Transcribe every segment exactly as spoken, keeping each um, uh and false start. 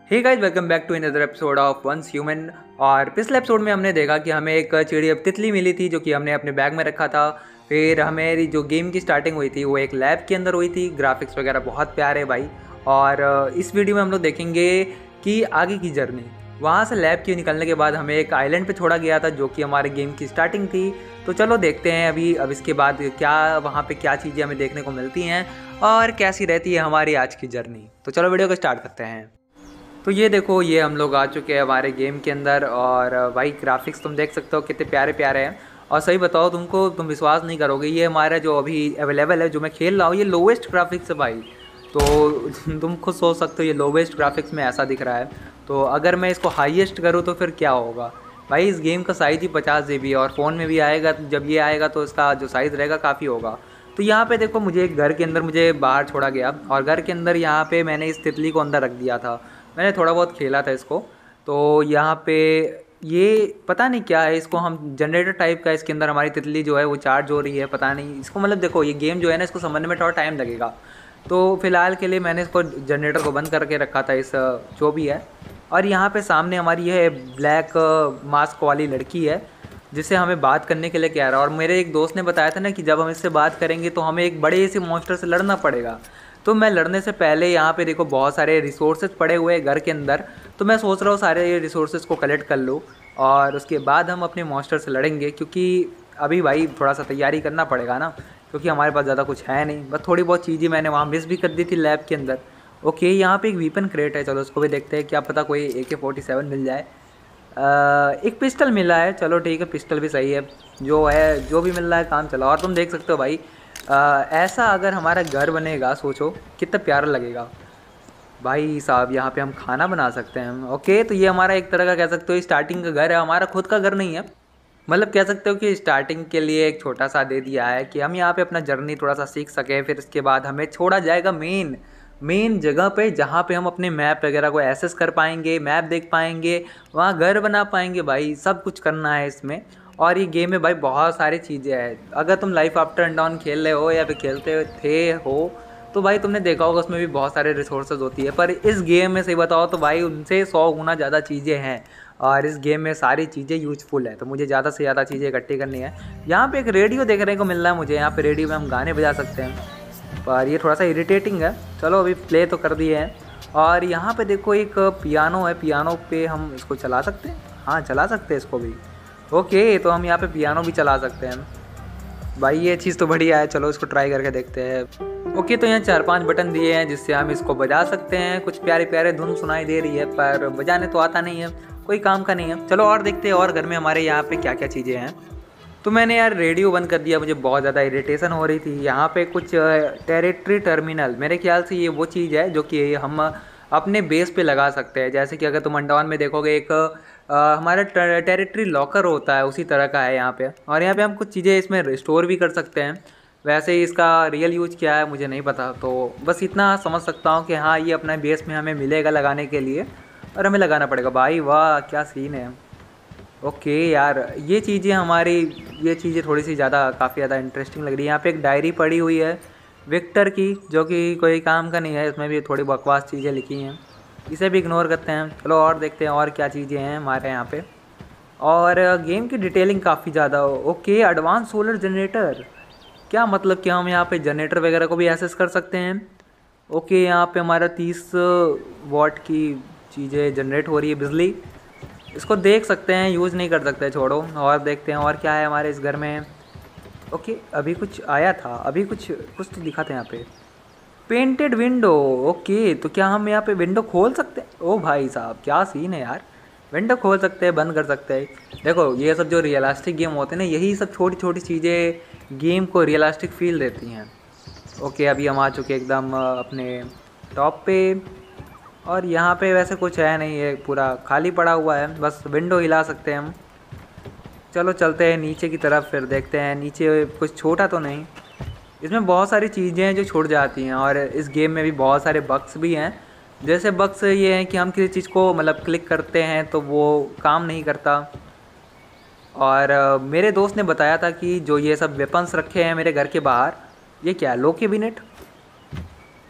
Hey guys, welcome back to another episode of once human. और पिछले episode में हमने देखा कि हमें एक चिड़िया तितली मिली थी जो कि हमने अपने बैग में रखा था। फिर हमें जो गेम की स्टार्टिंग हुई थी वो एक लैब के अंदर हुई थी। ग्राफिक्स वगैरह बहुत प्यारे भाई। और इस वीडियो में हम लोग देखेंगे कि आगे की जर्नी। वहाँ से लैब के निकलने के बाद हमें एक आइलैंड पे छोड़ा गया था जो कि हमारे गेम की स्टार्टिंग थी। तो चलो देखते हैं अभी अब इसके बाद क्या वहाँ पे क्या चीज़ें हमें देखने को मिलती हैं और कैसी रहती है हमारी आज की जर्नी। तो चलो वीडियो को स्टार्ट करते हैं। तो ये देखो, ये हम लोग आ चुके हैं हमारे गेम के अंदर। और भाई ग्राफिक्स तुम देख सकते हो कितने प्यारे प्यारे हैं। और सही बताओ तुमको, तुम विश्वास नहीं करोगे, ये हमारा जो अभी अवेलेबल है जो मैं खेल रहा हूँ ये लोवेस्ट ग्राफिक्स है भाई। तो तुम खुद सोच सकते हो ये लोवेस्ट ग्राफिक्स में ऐसा दिख रहा है। तो अगर मैं इसको हाईएस्ट करूँ तो फिर क्या होगा भाई। इस गेम का साइज़ ही पचास जी बी है और फ़ोन में भी आएगा। जब ये आएगा तो इसका जो साइज़ रहेगा काफ़ी होगा। तो यहाँ पे देखो, मुझे एक घर के अंदर मुझे बाहर छोड़ा गया और घर के अंदर यहाँ पे मैंने इस तितली को अंदर रख दिया था। मैंने थोड़ा बहुत खेला था इसको। तो यहाँ पे ये पता नहीं क्या है, इसको हम जनरेटर टाइप का, इसके अंदर हमारी तितली जो है वो चार्ज हो रही है। पता नहीं इसको, मतलब देखो ये गेम जो है ना इसको समझने में थोड़ा टाइम लगेगा। तो फिलहाल के लिए मैंने इसको जनरेटर को बंद करके रखा था, इस जो भी है। और यहाँ पे सामने हमारी ये ब्लैक मास्क वाली लड़की है जिससे हमें बात करने के लिए कह रहा है। और मेरे एक दोस्त ने बताया था ना कि जब हम इससे बात करेंगे तो हमें एक बड़े से मॉन्स्टर से लड़ना पड़ेगा। तो मैं लड़ने से पहले यहाँ पे देखो बहुत सारे रिसोर्सेज पड़े हुए हैं घर के अंदर। तो मैं सोच रहा हूँ सारे ये रिसोर्सेज को कलेक्ट कर लूँ और उसके बाद हम अपने मॉन्स्टर से लड़ेंगे। क्योंकि अभी भाई थोड़ा सा तैयारी करना पड़ेगा ना, क्योंकि हमारे पास ज़्यादा कुछ है नहीं। बस थोड़ी बहुत चीज़ें मैंने वहाँ मिस भी कर दी थी लैब के अंदर। ओके, यहाँ पे एक वीपन क्रेट है, चलो उसको भी देखते हैं, क्या पता कोई ए के फोर्टी सेवन मिल जाए। आ, एक पिस्टल मिला है, चलो ठीक है, पिस्टल भी सही है। जो है जो भी मिल रहा है काम चला। और तुम देख सकते हो भाई, आ, ऐसा अगर हमारा घर बनेगा सोचो कितना प्यारा लगेगा भाई साहब। यहाँ पे हम खाना बना सकते हैं। ओके, तो ये हमारा एक तरह का कह सकते हो स्टार्टिंग का घर है, हमारा खुद का घर नहीं है। मतलब कह सकते हो कि स्टार्टिंग के लिए एक छोटा सा दे दिया है कि हम यहाँ पे अपना जर्नी थोड़ा सा सीख सकें। फिर इसके बाद हमें छोड़ा जाएगा मेन मेन जगह पे, जहाँ पे हम अपने मैप वगैरह को एक्सेस कर पाएंगे, मैप देख पाएंगे, वहाँ घर बना पाएंगे भाई। सब कुछ करना है इसमें। और ये गेम में भाई बहुत सारी चीज़ें हैं। अगर तुम लाइफ आफ्टर अनडाउन खेल रहे हो या फिर खेलते थे हो तो भाई तुमने देखा होगा उसमें भी बहुत सारे रिसोर्सेज होती है। पर इस गेम में सही बताओ तो भाई उनसे सौ गुना ज़्यादा चीज़ें हैं। और इस गेम में सारी चीज़ें यूजफुल है, तो मुझे ज़्यादा से ज़्यादा चीज़ें इकट्ठी करनी है। यहाँ पे एक रेडियो देखने को मिल रहा है मुझे। यहाँ पे रेडियो में हम गाने बजा सकते हैं, पर ये थोड़ा सा इरिटेटिंग है। चलो अभी प्ले तो कर दिए हैं। और यहाँ पे देखो एक पियानो है, पियानो पे हम इसको चला सकते हैं। हाँ चला सकते हैं इसको भी। ओके, तो हम यहाँ पे पियानो भी चला सकते हैं भाई। ये चीज़ तो बढ़िया है, चलो इसको ट्राई करके देखते हैं। ओके, तो यहाँ चार पांच बटन दिए हैं जिससे हम इसको बजा सकते हैं। कुछ प्यारे प्यारे धुन सुनाई दे रही है पर बजाने तो आता नहीं है, कोई काम का नहीं है। चलो और देखते हैं और घर में हमारे यहाँ पे क्या क्या चीज़ें हैं। तो मैंने यार रेडियो बंद कर दिया, मुझे बहुत ज़्यादा इरिटेशन हो रही थी। यहाँ पे कुछ टेरिटरी टर्मिनल, मेरे ख्याल से ये वो चीज़ है जो कि हम अपने बेस पे लगा सकते हैं। जैसे कि अगर तुम अंडमान में देखोगे एक आ, हमारा टेरिटरी लॉकर होता है, उसी तरह का है यहाँ पे। और यहाँ पे हम कुछ चीज़ें इसमें रिस्टोर भी कर सकते हैं। वैसे ही इसका रियल यूज क्या है मुझे नहीं पता, तो बस इतना समझ सकता हूँ कि हाँ ये अपने बेस में हमें मिलेगा लगाने के लिए और हमें लगाना पड़ेगा। भाई वाह क्या सीन है। ओके यार, ये चीज़ें हमारी ये चीज़ें थोड़ी सी ज़्यादा काफ़ी ज़्यादा इंटरेस्टिंग लग रही है। यहाँ पे एक डायरी पड़ी हुई है विक्टर की, जो कि कोई काम का नहीं है। इसमें भी थोड़ी बकवास चीज़ें लिखी हैं, इसे भी इग्नोर करते हैं। चलो और देखते हैं और क्या चीज़ें हैं हमारे यहाँ पे। और गेम की डिटेलिंग काफ़ी ज़्यादा। ओके, एडवांस सोलर जनरेटर, क्या मतलब कि हम यहाँ पे जनरेटर वगैरह को भी एक्सेस कर सकते हैं। ओके, यहाँ पे हमारा तीस वाट की चीज़ें जनरेट हो रही है बिजली। इसको देख सकते हैं, यूज़ नहीं कर सकते, छोड़ो। और देखते हैं और क्या है हमारे इस घर में। ओके, अभी कुछ आया था, अभी कुछ कुछ तो दिखा था यहाँ पे, पेंटेड विंडो। ओके, तो क्या हम यहाँ पे विंडो खोल सकते हैं? ओ भाई साहब क्या सीन है यार, विंडो खोल सकते हैं, बंद कर सकते हैं। देखो ये सब जो रियलिस्टिक गेम होते हैं ना, यही सब छोटी छोटी चीज़ें गेम को रियलिस्टिक फील देती हैं। ओके, अभी हम आ चुके एकदम अपने टॉप पे। और यहाँ पे वैसे कुछ है नहीं, ये पूरा खाली पड़ा हुआ है, बस विंडो हिला सकते हैं हम। चलो चलते हैं नीचे की तरफ, फिर देखते हैं नीचे कुछ छोटा तो नहीं। इसमें बहुत सारी चीज़ें हैं जो छूट जाती हैं और इस गेम में भी बहुत सारे बग्स भी हैं। जैसे बग्स ये हैं कि हम किसी चीज़ को मतलब क्लिक करते हैं तो वो काम नहीं करता। और uh, मेरे दोस्त ने बताया था कि जो ये सब वेपन्स रखे हैं मेरे घर के बाहर, ये क्या लो कैबिनेट।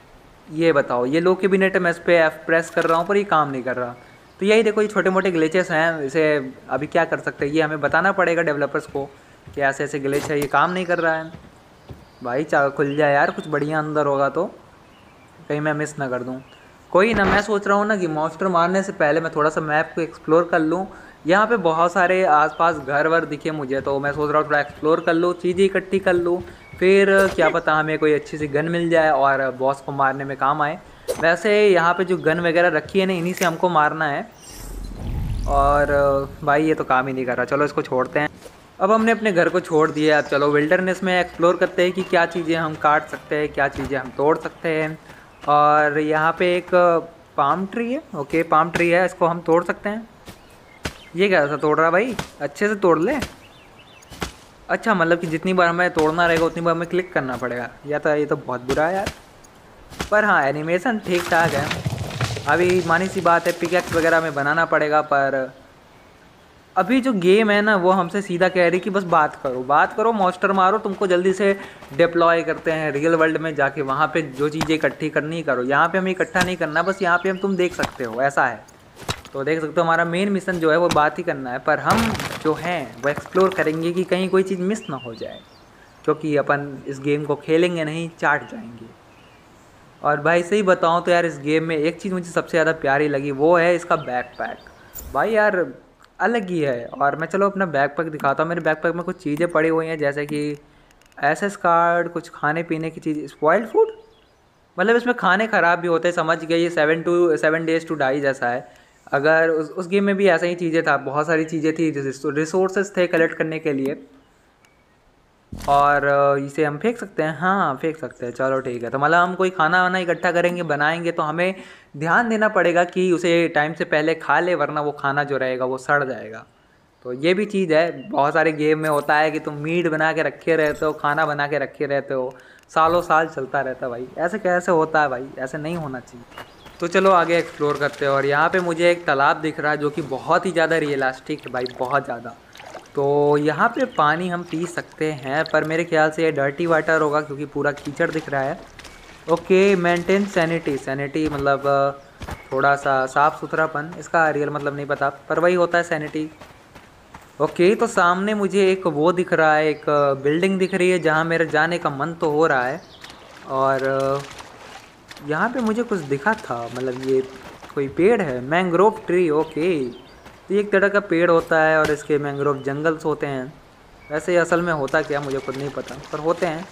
ये बताओ, ये लो कैबिनेट है, मैं इस पर एफ प्रेस कर रहा हूँ पर ये काम नहीं कर रहा। तो यही देखो, ये छोटे मोटे ग्लिचेस हैं, इसे अभी क्या कर सकते हैं, ये हमें बताना पड़ेगा डेवलपर्स को कि ऐसे ऐसे ग्लिच है, ये काम नहीं कर रहा है। भाई चा खुल जाए यार, कुछ बढ़िया अंदर होगा तो, कहीं मैं मिस ना कर दूँ। कोई ना, मैं सोच रहा हूँ ना कि मॉन्स्टर मारने से पहले मैं थोड़ा सा मैप को एक्सप्लोर कर लूँ। यहाँ पे बहुत सारे आसपास घर वर दिखे मुझे, तो मैं सोच रहा हूँ थोड़ा एक्सप्लोर कर लूँ, चीज़ें इकट्ठी कर लूँ, फिर क्या पता हमें कोई अच्छी सी गन मिल जाए और बॉस को मारने में काम आए। वैसे यहाँ पे जो गन वगैरह रखी है ना, इन्हीं से हमको मारना है। और भाई ये तो काम ही नहीं कर रहा, चलो इसको छोड़ते हैं। अब हमने अपने घर को छोड़ दिया, अब चलो विल्डरनेस में एक्सप्लोर करते हैं कि क्या चीज़ें हम काट सकते हैं, क्या चीज़ें हम तोड़ सकते हैं। और यहाँ पे एक पाम ट्री है, ओके पाम ट्री है, इसको हम तोड़ सकते हैं। ये क्या सा तोड़ रहा भाई, अच्छे से तोड़ ले। अच्छा, मतलब कि जितनी बार हमें तोड़ना रहेगा उतनी बार हमें क्लिक करना पड़ेगा, या तो ये तो बहुत बुरा है यार। पर हाँ, एनिमेशन ठीक ठाक है। अभी मानी सी बात है, पिकैक्स वगैरह में बनाना पड़ेगा, पर अभी जो गेम है ना वो हमसे सीधा कह रही कि बस बात करो बात करो, मॉन्स्टर मारो, तुमको जल्दी से डिप्लॉय करते हैं रियल वर्ल्ड में जाके, वहाँ पे जो चीज़ें इकट्ठी करनी करो। यहाँ पे हमें इकट्ठा नहीं करना, बस यहाँ पे हम तुम देख सकते हो, ऐसा है। तो देख सकते हो हमारा मेन मिशन जो है वो बात ही करना है, पर हम जो हैं वो एक्सप्लोर करेंगे कि कहीं कोई चीज़ मिस ना हो जाए, क्योंकि अपन इस गेम को खेलेंगे नहीं, चाट जाएंगे। और भाई सही बताऊँ तो यार, इस गेम में एक चीज़ मुझे सबसे ज़्यादा प्यारी लगी, वो है इसका बैकपैक। भाई यार अलग ही है। और मैं चलो अपना बैकपैक दिखाता हूँ। मेरे बैकपैक में कुछ चीज़ें पड़ी हुई हैं, जैसे कि एसएस कार्ड, कुछ खाने पीने की चीज़, स्पॉइल्ड फूड, मतलब इसमें खाने ख़राब भी होते हैं, समझ गए, ये seven to seven days to die जैसा है। अगर उस उस गेम में भी ऐसा ही चीज़ें था, बहुत सारी चीज़ें थी, रिसोर्सेज थे कलेक्ट करने के लिए, और इसे हम फेंक सकते हैं। हाँ फेंक सकते हैं, चलो ठीक है। तो मतलब हम कोई खाना वाना इकट्ठा करेंगे, बनाएंगे, तो हमें ध्यान देना पड़ेगा कि उसे टाइम से पहले खा ले, वरना वो खाना जो रहेगा वो सड़ जाएगा। तो ये भी चीज़ है, बहुत सारे गेम में होता है कि तुम मीट बना के रखे रहते हो, खाना बना के रखे रहते हो, सालों साल चलता रहता है। भाई ऐसे कैसे होता है भाई, ऐसे नहीं होना चाहिए। तो चलो आगे एक्सप्लोर करते हैं। और यहाँ पे मुझे एक तालाब दिख रहा है जो कि बहुत ही ज़्यादा रियलिस्टिक है भाई, बहुत ज़्यादा। तो यहाँ पे पानी हम पी सकते हैं, पर मेरे ख्याल से ये डर्टी वाटर होगा क्योंकि पूरा कीचड़ दिख रहा है। ओके, मेंटेन सैनिटी, सैनिटी मतलब थोड़ा सा साफ़ सुथरापन, इसका रियल मतलब नहीं पता, पर वही होता है सैनिटी। ओके, तो सामने मुझे एक वो दिख रहा है, एक बिल्डिंग दिख रही है जहाँ मेरे जाने का मन तो हो रहा है। और यहाँ पे मुझे कुछ दिखा था, मतलब ये कोई पेड़ है, मैंग्रोव ट्री। ओके, तो ये एक तरह का पेड़ होता है और इसके मैंग्रोव जंगल्स होते हैं। वैसे असल में होता क्या मुझे खुद नहीं पता, पर होते हैं।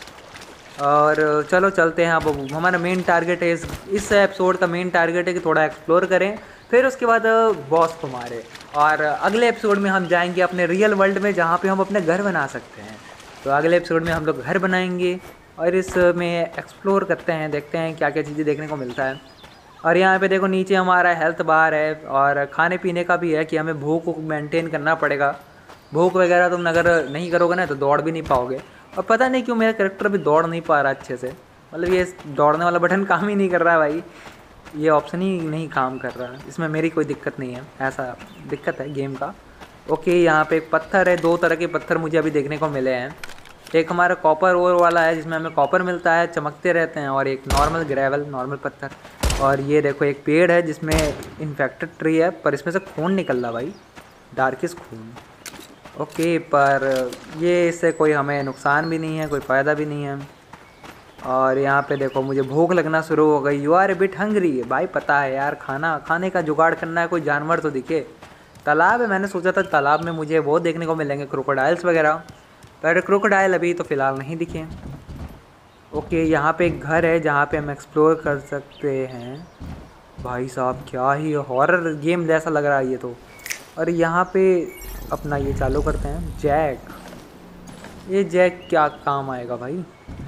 और चलो चलते हैं। अब हमारा मेन टारगेट है, इस इस एपिसोड का मेन टारगेट है कि थोड़ा एक्सप्लोर करें, फिर उसके बाद बॉस को मारें। और अगले एपिसोड में हम जाएंगे अपने रियल वर्ल्ड में, जहाँ पे हम अपने घर बना सकते हैं। तो अगले एपिसोड में हम लोग घर बनाएंगे और इसमें एक्सप्लोर करते हैं, देखते हैं क्या क्या चीज़ें देखने को मिलता है। और यहाँ पे देखो नीचे हमारा हेल्थ बार है, और खाने पीने का भी है कि हमें भूख को मेंटेन करना पड़ेगा। भूख वगैरह तुम अगर नहीं करोगे ना तो दौड़ भी नहीं पाओगे। और पता नहीं क्यों मेरा कैरेक्टर भी दौड़ नहीं पा रहा अच्छे से, मतलब ये दौड़ने वाला बटन काम ही नहीं कर रहा है भाई, ये ऑप्शन ही नहीं काम कर रहा है। इसमें मेरी कोई दिक्कत नहीं है, ऐसा दिक्कत है गेम का। ओके, यहाँ पे एक पत्थर है, दो तरह के पत्थर मुझे अभी देखने को मिले हैं। एक हमारा कॉपर ओर वाला है जिसमें हमें कॉपर मिलता है, चमकते रहते हैं, और एक नॉर्मल ग्रेवल, नॉर्मल पत्थर। और ये देखो एक पेड़ है जिसमें इन्फेक्टेड ट्री है, पर इसमें से खून निकल रहा भाई, डार्किश खून। ओके, पर ये इससे कोई हमें नुकसान भी नहीं है, कोई फ़ायदा भी नहीं है। और यहाँ पे देखो मुझे भूख लगना शुरू हो गई। You are a bit hungry भाई, पता है यार, खाना खाने का जुगाड़ करना है, कोई जानवर तो दिखे। तालाब है, मैंने सोचा था तालाब में मुझे वो देखने को मिलेंगे, क्रोकोडाइल्स वगैरह, पर क्रोकोडाइल अभी तो फ़िलहाल नहीं दिखे। ओके, यहाँ पे एक घर है जहाँ पे हम एक्सप्लोर कर सकते हैं। भाई साहब क्या ही हॉरर गेम जैसा लग रहा है ये तो। और यहाँ पे अपना ये चालू करते हैं, जैक। ये जैक क्या काम आएगा भाई।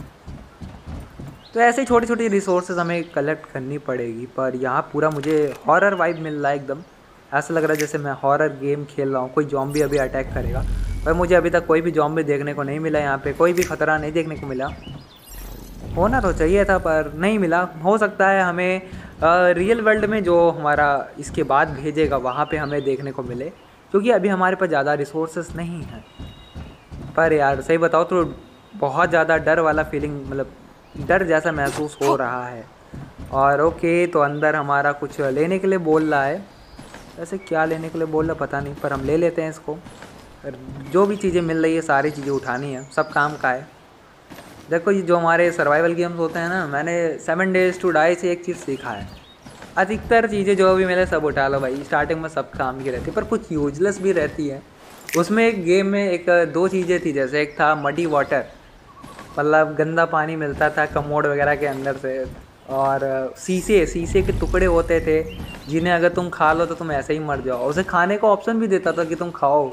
तो ऐसे ही छोटी छोटी रिसोर्सेज हमें कलेक्ट करनी पड़ेगी, पर यहाँ पूरा मुझे हॉरर वाइब मिल रहा है एकदम। ऐसा लग रहा है जैसे मैं हॉरर गेम खेल रहा हूँ, कोई जॉम्बी अभी अटैक करेगा, पर मुझे अभी तक कोई भी जॉम्बी देखने को नहीं मिला। यहाँ पे कोई भी खतरा नहीं देखने को मिला, होना तो चाहिए था पर नहीं मिला। हो सकता है हमें रियल वर्ल्ड में जो हमारा इसके बाद भेजेगा वहाँ पे हमें देखने को मिले, क्योंकि अभी हमारे पास ज़्यादा रिसोर्सेस नहीं हैं। पर यार सही बताओ तो बहुत ज़्यादा डर वाला फीलिंग, मतलब डर जैसा महसूस हो रहा है। और ओके, तो अंदर हमारा कुछ लेने के लिए बोल रहा है। वैसे क्या लेने के लिए बोल रहा पता नहीं, पर हम ले लेते हैं इसको। जो भी चीज़ें मिल रही है सारी चीज़ें उठानी है, सब काम का है। देखो ये जो हमारे सर्वाइवल गेम्स होते हैं ना, मैंने सेवन डेज टू डाई से एक चीज़ सीखा है, अधिकतर चीज़ें जो भी मिले सब उठा लो भाई। स्टार्टिंग में सब काम की रहती है, पर कुछ यूजलेस भी रहती है। उसमें एक गेम में एक दो चीज़ें थी, जैसे एक था मडी वाटर, मतलब गंदा पानी मिलता था कमोड वगैरह के अंदर से, और शीशे शीशे के टुकड़े होते थे जिन्हें अगर तुम खा लो तो तुम ऐसे ही मर जाओ। उसे खाने का ऑप्शन भी देता था कि तुम खाओ।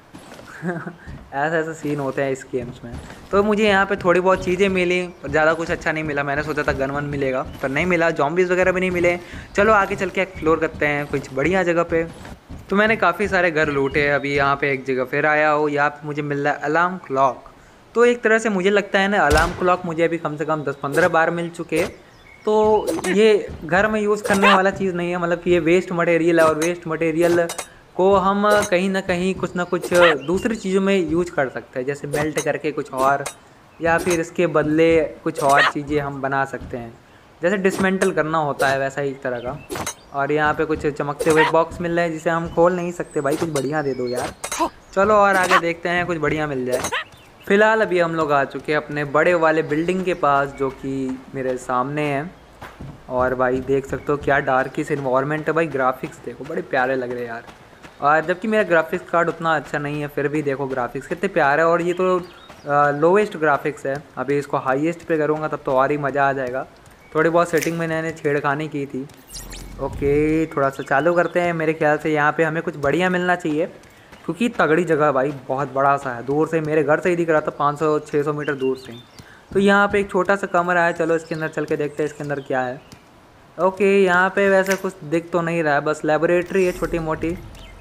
ऐसे ऐसे सीन होते हैं इस गेम्स में। तो मुझे यहाँ पे थोड़ी बहुत चीज़ें मिली, पर ज़्यादा कुछ अच्छा नहीं मिला। मैंने सोचा था गन वन मिलेगा, पर नहीं मिला। जॉम्बीज़ वगैरह भी नहीं मिले। चलो आगे चल के एक्सप्लोर करते हैं कुछ बढ़िया जगह पे। तो मैंने काफ़ी सारे घर लूटे। अभी यहाँ पे एक जगह फिर आया हो, यहाँ पे मुझे मिल रहा है अलार्म क्लॉक। तो एक तरह से मुझे लगता है ना, अलार्म क्लॉक मुझे अभी कम से कम दस पंद्रह बार मिल चुके। तो ये घर में यूज़ करने वाला चीज़ नहीं है, मतलब कि ये वेस्ट मटेरियल है, और वेस्ट मटेरियल को हम कहीं ना कहीं कुछ ना कुछ दूसरी चीज़ों में यूज कर सकते हैं, जैसे मेल्ट करके कुछ और, या फिर इसके बदले कुछ और चीज़ें हम बना सकते हैं। जैसे डिसमेंटल करना होता है वैसा ही एक तरह का। और यहाँ पे कुछ चमकते हुए बॉक्स मिल रहे हैं जिसे हम खोल नहीं सकते। भाई कुछ बढ़िया दे दो यार। चलो और आगे देखते हैं, कुछ बढ़िया मिल जाए। फ़िलहाल अभी हम लोग आ चुके हैं अपने बड़े वाले बिल्डिंग के पास, जो कि मेरे सामने है। और भाई देख सकते हो क्या डार्किश इन्वायरमेंट है। भाई ग्राफिक्स देखो बड़े प्यारे लग रहे हैं यार। और जबकि मेरा ग्राफिक्स कार्ड उतना अच्छा नहीं है, फिर भी देखो ग्राफिक्स कितने प्यारे हैं। और ये तो लोवेस्ट ग्राफिक्स है। अभी इसको हाईएस्ट पे करूँगा तब तो और ही मज़ा आ जाएगा। थोड़ी बहुत सेटिंग में मैंने छेड़खानी की थी। ओके, थोड़ा सा चालू करते हैं। मेरे ख्याल से यहाँ पे हमें कुछ बढ़िया मिलना चाहिए, क्योंकि तगड़ी जगह भाई, बहुत बड़ा सा है। दूर से मेरे घर से ही दिख रहा था, पाँच सौ छः सौ मीटर दूर से ही। तो यहाँ पे एक छोटा सा कमरा है। चलो इसके अंदर चल के देखते हैं इसके अंदर क्या है। ओके, यहाँ पे वैसे कुछ दिख तो नहीं रहा है, बस लेबोरेटरी है छोटी मोटी।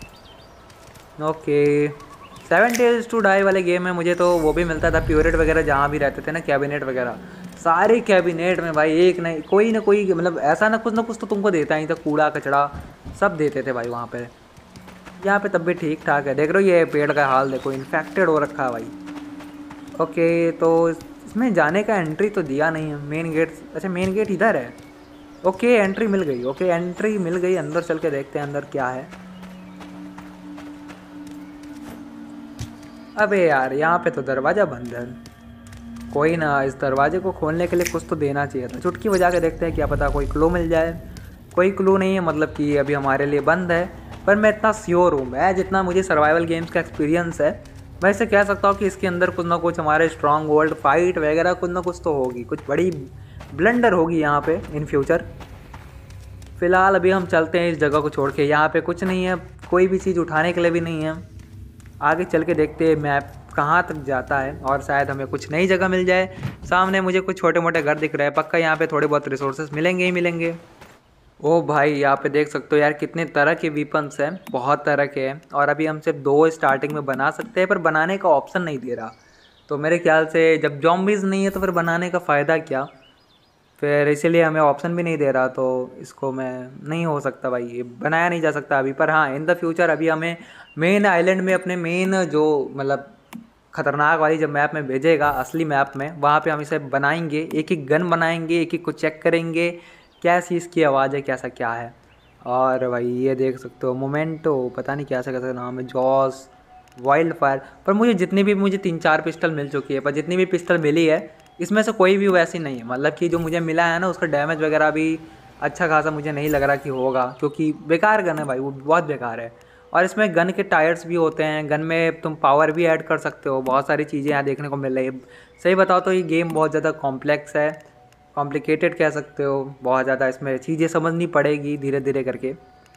Okay, seven days to die वाले गेम में मुझे तो वो भी मिलता था, प्योरेट वगैरह जहाँ भी रहते थे ना, कैबिनेट वगैरह। सारे कैबिनेट में भाई एक नहीं कोई ना कोई, मतलब ऐसा ना कुछ ना कुछ तो तुमको देता ही था। कूड़ा कचड़ा सब देते थे भाई वहाँ पे। यहाँ पे तब भी ठीक ठाक है। देख रहे हो ये पेड़ का हाल देखो, इन्फेक्टेड हो रखा है भाई। ओके, तो इसमें जाने का एंट्री तो दिया नहीं है, मेन गेट। अच्छा मेन गेट इधर है। ओके, एंट्री मिल गई। ओके, एंट्री मिल गई। अंदर चल के देखते हैं अंदर क्या है। अबे यार यहाँ पे तो दरवाज़ा बंद है। कोई ना, इस दरवाजे को खोलने के लिए कुछ तो देना चाहिए था। चुटकी बजा के देखते हैं, क्या पता कोई क्लू मिल जाए। कोई क्लू नहीं है, मतलब कि अभी हमारे लिए बंद है। पर मैं इतना श्योर हूँ, मैं जितना मुझे सर्वाइवल गेम्स का एक्सपीरियंस है, मैं इसे कह सकता हूँ कि इसके अंदर कुछ ना कुछ हमारे स्ट्रॉन्ग वर्ल्ड फाइट वगैरह कुछ ना कुछ तो होगी। कुछ बड़ी ब्लंडर होगी यहाँ पे इन फ्यूचर। फ़िलहाल अभी हम चलते हैं इस जगह को छोड़ के। यहाँ पे कुछ नहीं है, कोई भी चीज़ उठाने के लिए भी नहीं है। आगे चल के देखते हैं मैप कहाँ तक जाता है, और शायद हमें कुछ नई जगह मिल जाए। सामने मुझे कुछ छोटे मोटे घर दिख रहे हैं, पक्का यहाँ पे थोड़े बहुत रिसोर्सेज मिलेंगे ही मिलेंगे। ओ भाई यहाँ पे देख सकते हो यार, कितने तरह के वीपन्स हैं, बहुत तरह के हैं। और अभी हम सिर्फ दो स्टार्टिंग में बना सकते हैं, पर बनाने का ऑप्शन नहीं दे रहा। तो मेरे ख्याल से जब जॉम्बीज़ नहीं है तो फिर बनाने का फ़ायदा क्या, फिर इसीलिए हमें ऑप्शन भी नहीं दे रहा। तो इसको मैं नहीं हो सकता भाई, ये बनाया नहीं जा सकता अभी। पर हाँ, इन द फ्यूचर अभी हमें मेन आइलैंड में, अपने मेन जो मतलब ख़तरनाक वाली जब मैप में भेजेगा, असली मैप में, वहाँ पे हम इसे बनाएंगे। एक एक गन बनाएंगे, एक एक को चेक करेंगे क्या चीज़ की आवाज़ है, कैसा क्या है। और भाई ये देख सकते हो मोमेंटो, पता नहीं क्या सा कैसा नाम है, जॉस, वाइल्ड फायर। पर मुझे जितनी भी मुझे तीन चार पिस्टल मिल चुकी है, पर जितनी भी पिस्टल मिली है इसमें से कोई भी वैसी नहीं है। मतलब कि जो मुझे मिला है ना, उसका डैमेज वगैरह भी अच्छा खासा मुझे नहीं लग रहा कि होगा, क्योंकि बेकार गन है भाई, वो बहुत बेकार है। और इसमें गन के टायर्स भी होते हैं, गन में तुम पावर भी ऐड कर सकते हो। बहुत सारी चीज़ें यहाँ देखने को मिल रही है। सही बताओ तो ये गेम बहुत ज़्यादा कॉम्प्लेक्स है, कॉम्प्लिकेटेड कह सकते हो। बहुत ज़्यादा इसमें चीज़ें समझनी पड़ेगी धीरे धीरे करके।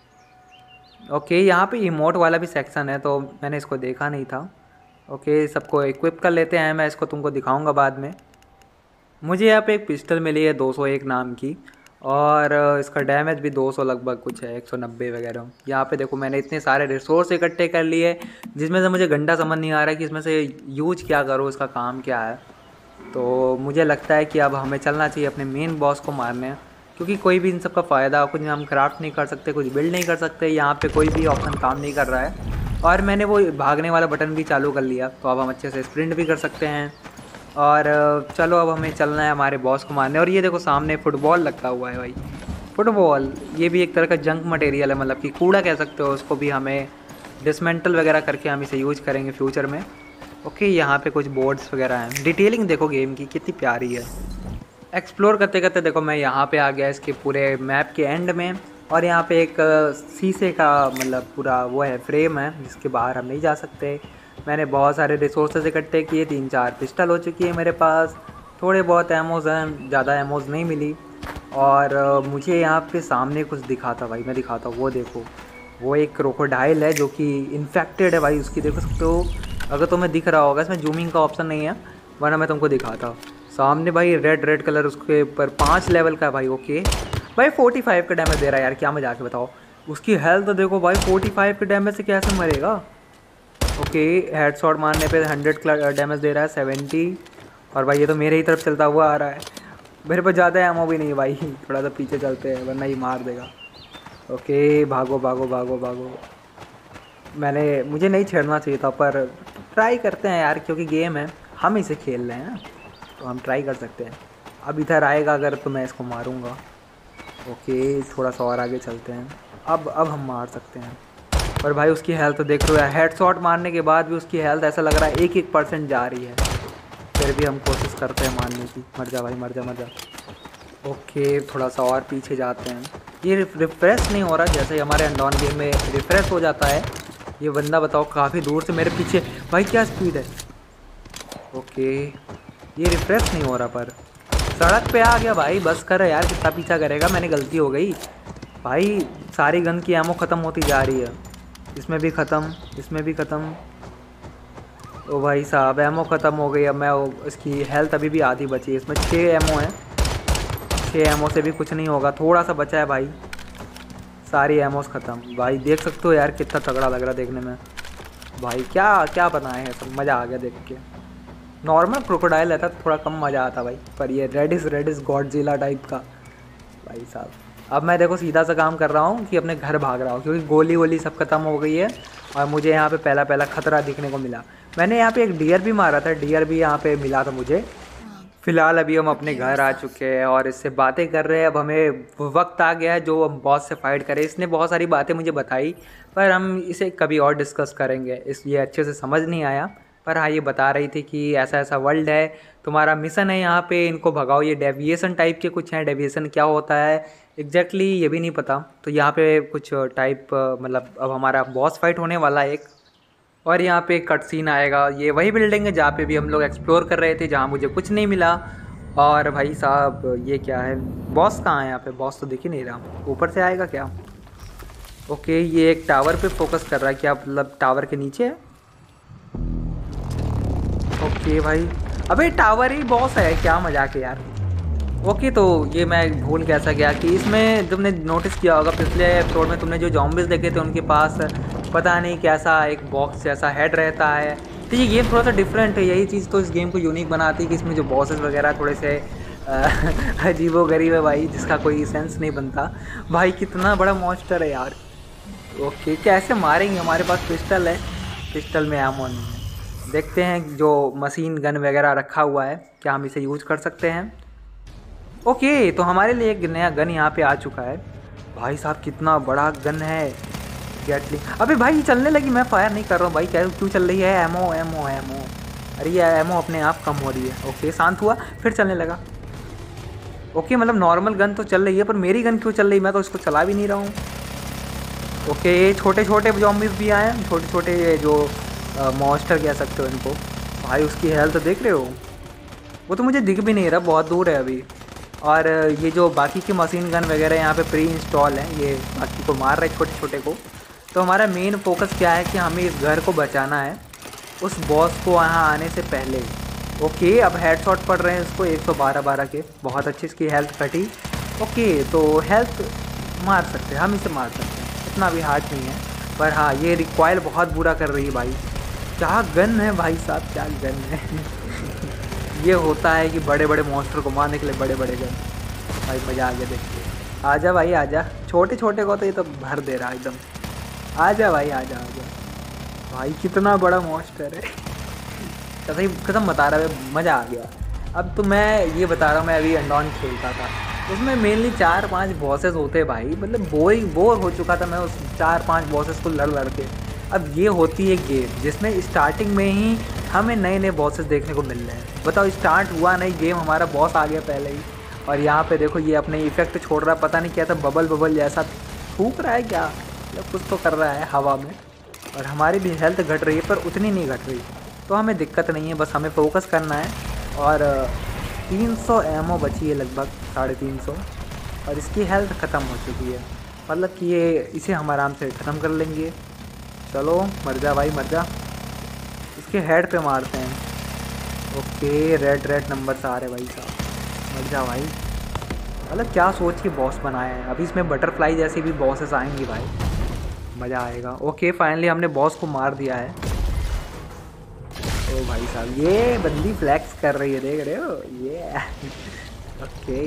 ओके, यहाँ पे इमोट वाला भी सेक्शन है, तो मैंने इसको देखा नहीं था। ओके, सबको इक्विप कर लेते हैं, मैं इसको तुमको दिखाऊंगा बाद में। मुझे यहाँ पे एक पिस्टल मिली है दो सौ एक नाम की, और इसका डैमेज भी दो सौ लगभग कुछ है, एक सौ नब्बे वगैरह। यहाँ पे देखो मैंने इतने सारे रिसोर्स इकट्ठे कर लिए, जिसमें से मुझे गंदा समझ नहीं आ रहा है कि इसमें से यूज क्या करो, इसका काम क्या है। तो मुझे लगता है कि अब हमें चलना चाहिए अपने मेन बॉस को मारने, क्योंकि कोई भी इन सब का फ़ायदा, कुछ हम क्राफ्ट नहीं कर सकते, कुछ बिल्ड नहीं कर सकते। यहाँ पे कोई भी ऑप्शन काम नहीं कर रहा है। और मैंने वो भागने वाला बटन भी चालू कर लिया, तो अब हम अच्छे से स्प्रिंट भी कर सकते हैं। और अ, चलो अब हमें चलना है हमारे बॉस को मारने। और ये देखो सामने फुटबॉल लगा हुआ है भाई। फुटबॉल ये भी एक तरह का जंक मटेरियल है, मतलब कि कूड़ा कह सकते हो उसको भी। हमें डिसमेंटल वगैरह करके हम इसे यूज करेंगे फ्यूचर में। ओके, यहाँ पे कुछ बोर्ड्स वगैरह हैं। डिटेलिंग देखो गेम की कितनी प्यारी है। एक्सप्लोर करते करते देखो मैं यहाँ पे आ गया इसके पूरे मैप के एंड में। और यहाँ पे एक अ, शीशे का मतलब पूरा वो है, फ्रेम है, जिसके बाहर हम नहीं जा सकते। मैंने बहुत सारे रिसोर्सेज इकट्ठे किए, तीन चार पिस्टल हो चुकी है मेरे पास, थोड़े बहुत एमोज हैं, ज़्यादा एमोज नहीं मिली। और अ, मुझे यहाँ पे सामने कुछ दिखा था भाई, मैं दिखाता हूँ। वो देखो, वो एक क्रोकोडाइल है जो कि इन्फेक्टेड है भाई। उसकी देख सकते हो, अगर तुम्हें दिख रहा होगा, इसमें जूमिंग का ऑप्शन नहीं है, वरना मैं तुमको दिखाता। सामने भाई रेड रेड कलर, उसके ऊपर पाँच लेवल का है भाई। ओके भाई, फोर्टी फाइव का डैमेज दे रहा है यार, क्या मजाक है बताओ। उसकी हेल्थ तो देखो भाई, फोर्टी फाइव के डैमेज से कैसे मरेगा। ओके, हेड शॉट मारने पे हंड्रेड डैमेज दे रहा है, सेवेंटी। और भाई ये तो मेरे ही तरफ चलता हुआ आ रहा है। मेरे पास ज़्यादा एमो भी नहीं है भाई, थोड़ा सा पीछे चलते हैं वरना ही मार देगा। ओके, भागो भागो भागो भागो। मैंने मुझे नहीं छेड़ना चाहिए था, पर ट्राई करते हैं यार, क्योंकि गेम है, हम इसे खेल रहे हैं ना, तो हम ट्राई कर सकते हैं। अब इधर आएगा अगर तो मैं इसको मारूंगा। ओके, थोड़ा सा और आगे चलते हैं। अब अब हम मार सकते हैं। पर भाई उसकी हेल्थ देख रहे हो यार, हेड शॉट मारने के बाद भी उसकी हेल्थ ऐसा लग रहा है एक एक परसेंट जा रही है। फिर भी हम कोशिश करते हैं मारने की। मर जा भाई, मर जा मर जा। ओके, थोड़ा सा और पीछे जाते हैं। ये रिफ्रेश नहीं हो रहा, जैसे ही हमारे अनडॉन गेम में रिफ्रेश हो जाता है। ये बंदा बताओ काफ़ी दूर से मेरे पीछे, भाई क्या स्पीड है। ओके, ये रिफ्रेश नहीं हो रहा, पर सड़क पे आ गया भाई। बस कर यार, कितना पीछा करेगा, मैंने गलती हो गई भाई। सारी गन की एमो ख़त्म होती जा रही है। इसमें भी ख़त्म, इसमें भी ख़त्म। ओ भाई साहब, एमो ख़त्म हो गई। अब मैं इसकी हेल्थ अभी भी आधी बची है। इसमें छः एमो है, छः एमो से भी कुछ नहीं होगा, थोड़ा सा बचा है भाई। सारी एमोस ख़त्म भाई, देख सकते हो यार कितना तगड़ा लग रहा है देखने में भाई। क्या क्या बनाए हैं सब, मज़ा आ गया देख के। नॉर्मल क्रोकोडाइल रहता तो थोड़ा कम मज़ा आता भाई, पर ये रेडिस रेडिस गॉडजिला टाइप का भाई साहब। अब मैं देखो सीधा सा काम कर रहा हूँ कि अपने घर भाग रहा हूँ, क्योंकि गोली वोली सब खत्म हो गई है। और मुझे यहाँ पे पहला पहला खतरा दिखने को मिला। मैंने यहाँ पे एक डियर भी मारा था, डियर भी यहाँ पे मिला था मुझे। फिलहाल अभी हम अपने घर आ चुके हैं और इससे बातें कर रहे हैं। अब हमें वक्त आ गया है जो हम बॉस से फाइट करें। इसने बहुत सारी बातें मुझे बताई, पर हम इसे कभी और डिस्कस करेंगे, इसलिए अच्छे से समझ नहीं आया। पर हाँ, ये बता रही थी कि ऐसा ऐसा वर्ल्ड है, तुम्हारा मिशन है यहाँ पे, इनको भगाओ। ये डेविएशन टाइप के कुछ हैं, डेविएशन क्या होता है एग्जैक्टली ये भी नहीं पता। तो यहाँ पे कुछ टाइप मतलब अब हमारा बॉस फाइट होने वाला है एक। और यहाँ पे कट सीन आएगा। ये वही बिल्डिंग है जहाँ पे भी हम लोग एक्सप्लोर कर रहे थे, जहाँ मुझे कुछ नहीं मिला। और भाई साहब ये क्या है, बॉस कहाँ है यहाँ पे, बॉस तो दिख ही नहीं रहा। ऊपर से आएगा क्या। ओके, ये एक टावर पे फोकस कर रहा है क्या, मतलब टावर के नीचे है। ओके भाई, अबे टावर ही बॉस है, क्या मजाक है यार। ओके, तो ये मैं भूल कैसा गया कि इसमें तुमने नोटिस किया होगा पिछले एपिसोड में तुमने जो जॉम्बिस देखे थे उनके पास पता नहीं कैसा एक बॉक्स जैसा हेड रहता है। तो ये गेम थोड़ा सा डिफरेंट है, यही चीज़ तो इस गेम को यूनिक बनाती है कि इसमें जो बॉसेस वगैरह थोड़े से अजीबो गरीब है भाई, जिसका कोई सेंस नहीं बनता। भाई कितना बड़ा मॉन्स्टर है यार। ओके, कैसे मारेंगे, हमारे पास पिस्टल है, पिस्टल में एमो नहीं है। देखते हैं जो मशीन गन वगैरह रखा हुआ है क्या हम इसे यूज कर सकते हैं। ओके, तो हमारे लिए एक नया गन यहाँ पे आ चुका है। भाई साहब कितना बड़ा गन है, गैटलिंग। अबे भाई चलने लगी, मैं फायर नहीं कर रहा हूँ भाई, क्या क्यों चल रही है। एमो एमो एमो, अरे ये एमो अपने आप कम हो रही है। ओके, शांत हुआ, फिर चलने लगा। ओके, मतलब नॉर्मल गन तो चल रही है, पर मेरी गन क्यों चल रही, मैं तो इसको चला भी नहीं रहा हूँ। ओके, ये छोटे छोटे जॉम्बिस भी आए हैं, छोटे छोटे जो मॉन्स्टर कह सकते हो इनको। भाई उसकी हेल्थ देख रहे हो, वो तो मुझे दिख भी नहीं रहा, बहुत दूर है अभी। और ये जो बाकी की मशीन गन वगैरह यहाँ पे प्री इंस्टॉल है, ये बाकी को मार रहे छोटे छोटे को। तो हमारा मेन फोकस क्या है कि हमें इस घर को बचाना है उस बॉस को यहाँ आने से पहले। ओके, अब हेड शॉट पड़ रहे हैं इसको एक सौ बारह बारह के, बहुत अच्छी इसकी हेल्थ घटी। ओके, तो हेल्थ मार सकते हैं हम, इसे मार सकते हैं, इतना भी हार्ड नहीं है। पर हाँ, ये रिक्वायल बहुत बुरा कर रही है भाई। क्या गन है भाई साहब, क्या गन है। ये होता है कि बड़े बड़े मॉन्स्टर को मारने के लिए बड़े बड़े गन। भाई मज़ा आ गया देख के। आजा भाई आजा, छोटे छोटे को तो ये तो भर दे रहा एकदम। आजा भाई आजा आजा। भाई कितना बड़ा मॉन्स्टर है। सही कदम बता रहा है, मज़ा आ गया। अब तो मैं ये बता रहा हूँ, मैं अभी अनडॉन खेलता था, उसमें मेनली चार पांच बॉसेस होते भाई, मतलब बोरिंग बोर हो चुका था मैं उस चार पांच बॉसेस को लड़ लड़ के। अब ये होती है गेम जिसमें स्टार्टिंग में ही हमें नए नए बॉसेस देखने को मिल रहे हैं। बताओ, स्टार्ट हुआ नहीं गेम, हमारा बॉस आ गया पहले ही। और यहाँ पे देखो ये अपने इफेक्ट छोड़ रहा है, पता नहीं क्या था, बबल बबल जैसा फूक रहा है क्या, मतलब कुछ तो कर रहा है हवा में। और हमारी भी हेल्थ घट रही है पर उतनी नहीं घट रही, तो हमें दिक्कत नहीं है, बस हमें फोकस करना है। और तीन सौ एमओ बची है लगभग, साढ़े तीन सौ, और इसकी हेल्थ ख़त्म हो चुकी है, मतलब कि ये इसे हम आराम से ख़त्म कर लेंगे। चलो मर जा भाई, मर जा, इसके हेड पे मारते हैं। ओके, रेड रेड नंबर से आ रहे भाई साहब, मर जा भाई। मतलब क्या सोच के बॉस बनाया है, अभी इसमें बटरफ्लाई जैसी भी बॉसेस आएंगी भाई, मज़ा आएगा। ओके, फाइनली हमने बॉस को मार दिया है। ओ भाई साहब, ये बंदी फ्लैक्स कर रही है, देख रहे हो ये। ओके,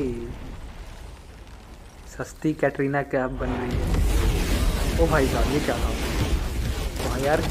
सस्ती कैटरीना कैफ बन रही है। ओ भाई साहब, ये क्या था? वाह यार,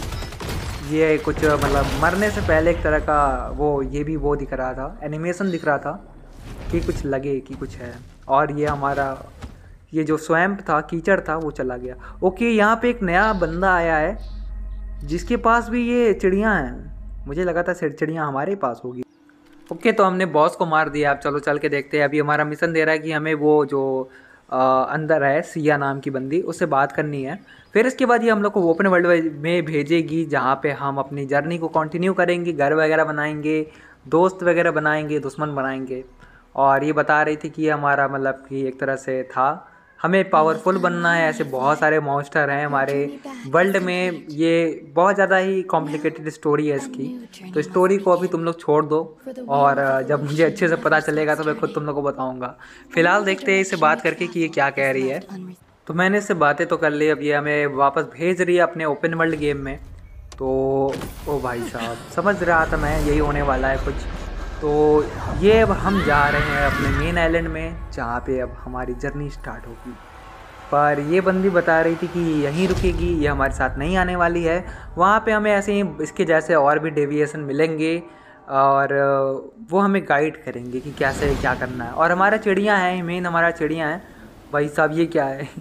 ये कुछ मतलब मरने से पहले एक तरह का वो, ये भी वो दिख रहा था, एनिमेशन दिख रहा था कि कुछ लगे कि कुछ है। और ये हमारा ये जो स्वैम्प था, कीचड़ था, वो चला गया। ओके, यहाँ पे एक नया बंदा आया है जिसके पास भी ये चिड़ियाँ हैं, मुझे लगा था चिड़ियाँ हमारे पास होगी। ओके, तो हमने बॉस को मार दिया। अब चलो चल के देखते हैं। अभी हमारा मिशन दे रहा है कि हमें वो जो आ, अंदर है सिया नाम की बंदी, उससे बात करनी है। फिर इसके बाद ये हम लोग को ओपन वर्ल्ड में भेजेगी, जहाँ पे हम अपनी जर्नी को कंटिन्यू करेंगे, घर वगैरह बनाएंगे, दोस्त वगैरह बनाएंगे, दुश्मन बनाएंगे। और ये बता रही थी कि ये हमारा मतलब कि एक तरह से था, हमें पावरफुल बनना है। ऐसे बहुत सारे मॉन्स्टर हैं हमारे वर्ल्ड में, ये बहुत ज़्यादा ही कॉम्प्लिकेटेड स्टोरी है इसकी। तो स्टोरी को अभी तुम लोग छोड़ दो, और जब मुझे अच्छे से पता चलेगा तो मैं खुद तुम लोग को बताऊंगा। फिलहाल देखते हैं इससे बात करके कि ये क्या कह रही है। तो मैंने इससे बातें तो कर ली, अब ये हमें वापस भेज रही है अपने ओपन वर्ल्ड गेम में। तो ओ भाई साहब, समझ रहा था मैं यही होने वाला है कुछ। तो ये अब हम जा रहे हैं अपने मेन आइलैंड में, जहाँ पे अब हमारी जर्नी स्टार्ट होगी। पर ये बंदी बता रही थी कि यहीं रुकेगी, ये हमारे साथ नहीं आने वाली है। वहाँ पे हमें ऐसे ही इसके जैसे और भी डेविएशन मिलेंगे, और वो हमें गाइड करेंगे कि कैसे क्या करना है। और हमारा चिड़ियाँ हैं, मेन हमारा चिड़ियाँ हैं। भाई साहब, ये क्या है?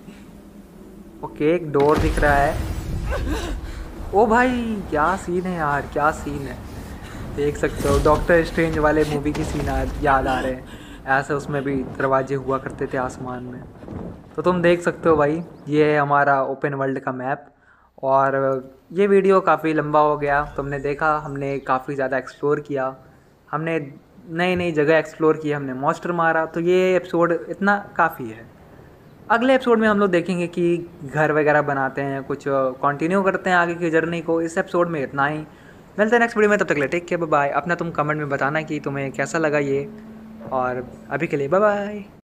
ओके, एक डोर दिख रहा है। ओ भाई, क्या सीन है यार, क्या सीन है, देख सकते हो। डॉक्टर स्ट्रेंज वाले मूवी की सीन याद आ रहे हैं, ऐसे उसमें भी दरवाजे हुआ करते थे आसमान में। तो तुम देख सकते हो भाई, ये है हमारा ओपन वर्ल्ड का मैप। और ये वीडियो काफ़ी लंबा हो गया, तुमने देखा हमने काफ़ी ज़्यादा एक्सप्लोर किया, हमने नई नई जगह एक्सप्लोर की, हमने मॉन्स्टर मारा। तो ये एपिसोड इतना काफ़ी है। अगले एपिसोड में हम लोग देखेंगे कि घर वगैरह बनाते हैं, कुछ कंटिन्यू करते हैं आगे की जर्नी को। इस एपिसोड में इतना ही, मिलते हैं नेक्स्ट वीडियो में, तब तक ले टेक केयर, बाय बाय। अपना तुम कमेंट में बताना कि तुम्हें कैसा लगा ये, और अभी के लिए बाय बाय।